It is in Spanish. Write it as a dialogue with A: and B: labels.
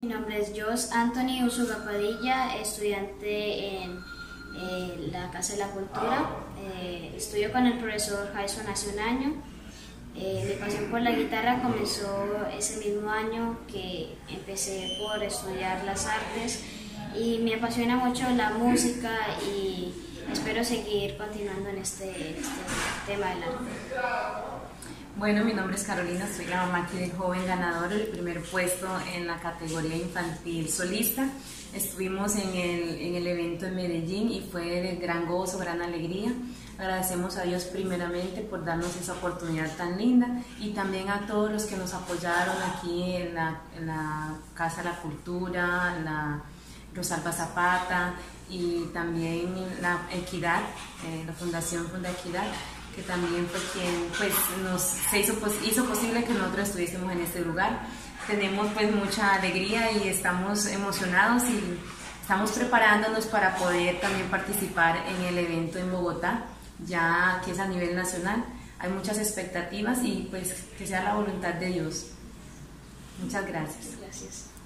A: Mi nombre es Jos Anthony Usuga Padilla, estudiante en la Casa de la Cultura. Estudio con el profesor Jason hace un año. Mi pasión por la guitarra comenzó ese mismo año que empecé por estudiar las artes y me apasiona mucho la música y espero seguir continuando en este tema del arte.
B: Bueno, mi nombre es Carolina, soy la mamá aquí del joven ganador del primer puesto en la categoría infantil solista. Estuvimos en el evento en Medellín y fue de gran gozo, gran alegría. Agradecemos a Dios primeramente por darnos esa oportunidad tan linda y también a todos los que nos apoyaron aquí en la Casa de la Cultura, la Rosalba Zapata y también la Equidad, la Fundación Funda Equidad, que también fue quien hizo posible que nosotros estuviésemos en este lugar. Tenemos pues mucha alegría y estamos emocionados y estamos preparándonos para poder también participar en el evento en Bogotá, ya que es a nivel nacional. Hay muchas expectativas y pues que sea la voluntad de Dios. Muchas gracias.
A: Gracias.